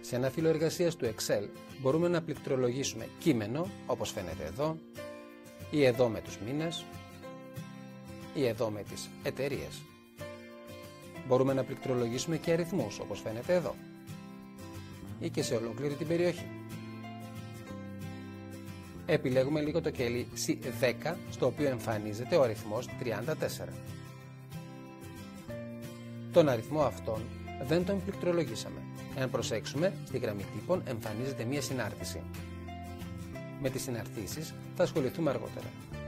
Σε ένα φύλλο εργασίας του Excel μπορούμε να πληκτρολογήσουμε κείμενο, όπως φαίνεται εδώ, ή εδώ με τους μήνες, ή εδώ με τις εταιρείες. Μπορούμε να πληκτρολογήσουμε και αριθμούς, όπως φαίνεται εδώ, ή και σε ολόκληρη την περιοχή. Επιλέγουμε λίγο το κελί C10, στο οποίο εμφανίζεται ο αριθμός 34. Τον αριθμό αυτόν δεν τον πληκτρολογήσαμε. Εάν προσέξουμε, στη γραμμή τύπων εμφανίζεται μία συνάρτηση. Με τις συναρτήσεις θα ασχοληθούμε αργότερα.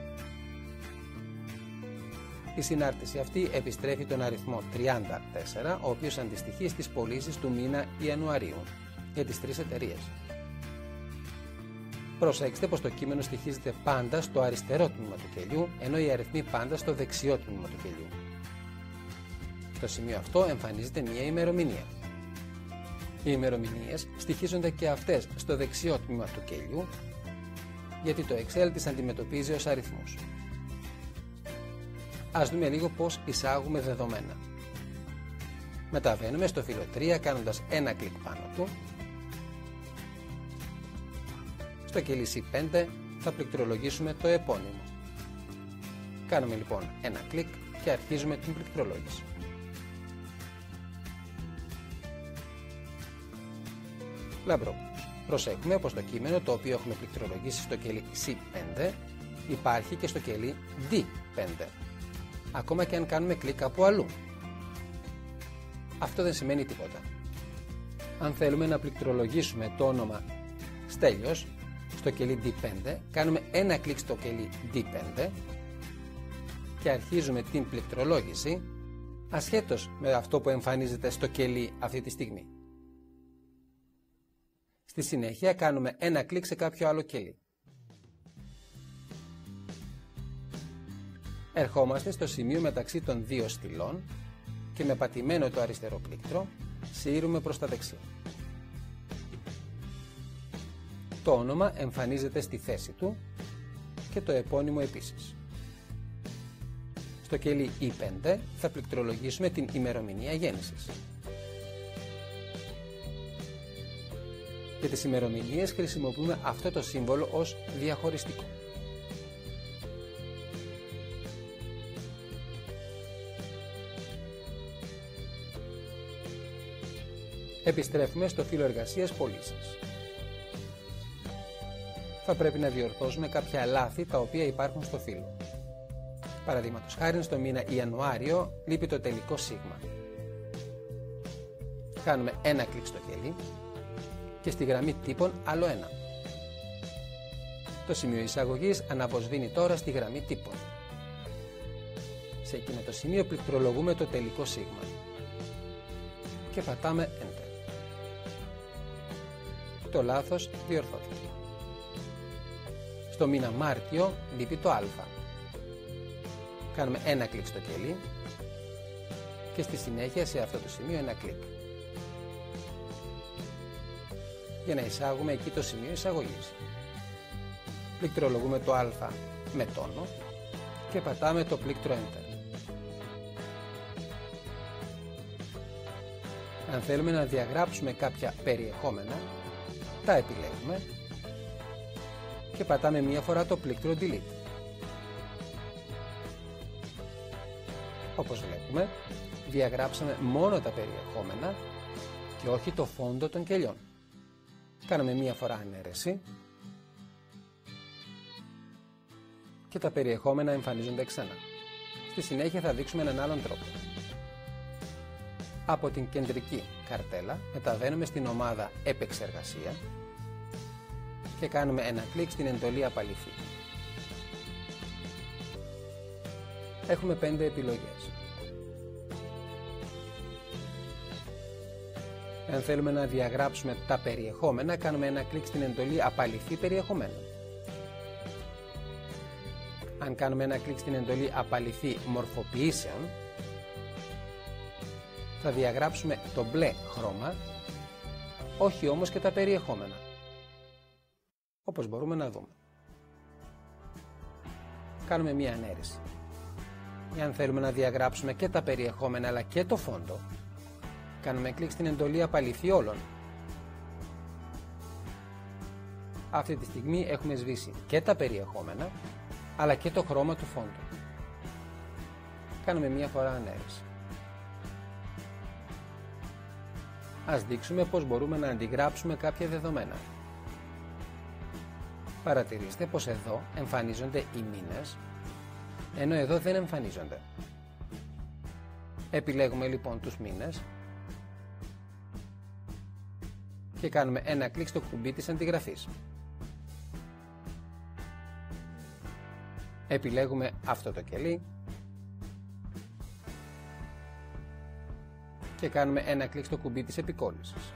Η συνάρτηση αυτή επιστρέφει τον αριθμό 34, ο οποίος αντιστοιχεί στις πωλήσεις του μήνα Ιανουαρίου για τις 3 εταιρείες. Προσέξτε πως το κείμενο στοιχίζεται πάντα στο αριστερό τμήμα του κελιού, ενώ οι αριθμοί πάντα στο δεξιό τμήμα του κελιού. Στο σημείο αυτό εμφανίζεται μία ημερομηνία. Οι ημερομηνίες στοιχίζονται και αυτές στο δεξιό τμήμα του κελιού, γιατί το Excel τις αντιμετωπίζει ως αριθμούς. Ας δούμε λίγο πώς εισάγουμε δεδομένα. Μεταβαίνουμε στο φύλλο 3 κάνοντας ένα κλικ πάνω του. Στο κελί C5 θα πληκτρολογήσουμε το επώνυμο. Κάνουμε λοιπόν ένα κλικ και αρχίζουμε την πληκτρολόγηση. Λαμπρό. Προσέχουμε πως το κείμενο το οποίο έχουμε πληκτρολογήσει στο κελί C5 υπάρχει και στο κελί D5, ακόμα και αν κάνουμε κλικ από αλλού. Αυτό δεν σημαίνει τίποτα. Αν θέλουμε να πληκτρολογήσουμε το όνομα Στέλιος στο κελί D5, κάνουμε ένα κλικ στο κελί D5 και αρχίζουμε την πληκτρολόγηση ασχέτως με αυτό που εμφανίζεται στο κελί αυτή τη στιγμή. Στη συνέχεια κάνουμε ένα κλικ σε κάποιο άλλο κελί. Ερχόμαστε στο σημείο μεταξύ των δύο στυλών και με πατημένο το αριστερό πλήκτρο σύρουμε προς τα δεξιά. Το όνομα εμφανίζεται στη θέση του και το επώνυμο επίσης. Στο κελί E5 θα πληκτρολογήσουμε την ημερομηνία γέννησης. Για τις ημερομηνίες χρησιμοποιούμε αυτό το σύμβολο ως διαχωριστικό. Επιστρέφουμε στο φύλλο εργασίας πωλήσεις. Θα πρέπει να διορθώσουμε κάποια λάθη τα οποία υπάρχουν στο φύλλο. Παραδείγματος χάρη στο μήνα Ιανουάριο λείπει το τελικό σίγμα. Κάνουμε ένα κλικ στο κελί και στη γραμμή τύπων άλλο ένα. Το σημείο εισαγωγής αναβοσβήνει τώρα στη γραμμή τύπων. Σε εκείνο το σημείο πληκτρολογούμε το τελικό σίγμα και πατάμε Enter. Το λάθος διορθώθηκε. Στο μήνα Μάρτιο λείπει το Α. Κάνουμε ένα κλικ στο κελί και στη συνέχεια σε αυτό το σημείο ένα κλικ για να εισάγουμε εκεί το σημείο εισαγωγής. Πληκτρολογούμε το Α με τόνο και πατάμε το πλήκτρο Enter. Αν θέλουμε να διαγράψουμε κάποια περιεχόμενα, τα επιλέγουμε και πατάμε μία φορά το πλήκτρο Delete. Όπως βλέπουμε, διαγράψαμε μόνο τα περιεχόμενα και όχι το φόντο των κελιών. Κάναμε μία φορά ανέρεση και τα περιεχόμενα εμφανίζονται ξανά. Στη συνέχεια θα δείξουμε έναν άλλον τρόπο. Από την κεντρική καρτέλα μεταβαίνουμε στην ομάδα Επεξεργασία και κάνουμε ένα κλικ στην εντολή Απαλυφή. Έχουμε 5 επιλογές. Αν θέλουμε να διαγράψουμε τα περιεχόμενα, κάνουμε ένα κλικ στην εντολή Απαλυφή περιεχομένων. Αν κάνουμε ένα κλικ στην εντολή Απαλυφή μορφοποιήσεων, θα διαγράψουμε το μπλε χρώμα, όχι όμως και τα περιεχόμενα, όπως μπορούμε να δούμε. Κάνουμε μία ανέρεση. Αν θέλουμε να διαγράψουμε και τα περιεχόμενα αλλά και το φόντο, κάνουμε κλικ στην εντολή Απαλυφή όλων Αυτή τη στιγμή έχουμε σβήσει και τα περιεχόμενα, αλλά και το χρώμα του φόντου. Κάνουμε μία φορά ανέρεση. Ας δείξουμε πώς μπορούμε να αντιγράψουμε κάποια δεδομένα. Παρατηρήστε πως εδώ εμφανίζονται οι μήνες, ενώ εδώ δεν εμφανίζονται. Επιλέγουμε λοιπόν τους μήνες και κάνουμε ένα κλικ στο κουμπί της αντιγραφής. Επιλέγουμε αυτό το κελί και κάνουμε ένα κλικ στο κουμπί της επικόλλησης.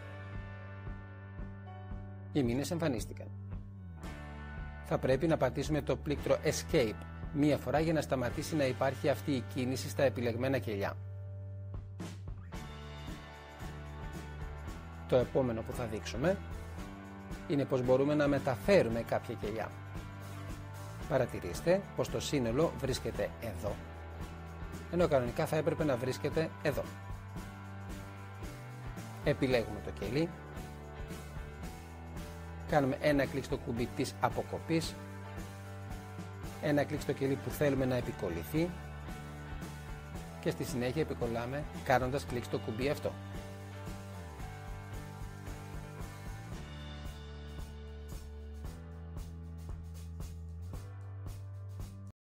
Οι μήνες εμφανίστηκαν. Θα πρέπει να πατήσουμε το πλήκτρο Escape μία φορά για να σταματήσει να υπάρχει αυτή η κίνηση στα επιλεγμένα κελιά. Το επόμενο που θα δείξουμε είναι πως μπορούμε να μεταφέρουμε κάποια κελιά. Παρατηρήστε πως το σύνολο βρίσκεται εδώ, ενώ κανονικά θα έπρεπε να βρίσκεται εδώ. Επιλέγουμε το κελί, κάνουμε ένα κλικ στο κουμπί της αποκοπής, ένα κλικ στο κελί που θέλουμε να επικολληθεί και στη συνέχεια επικολλάμε κάνοντας κλικ στο κουμπί αυτό.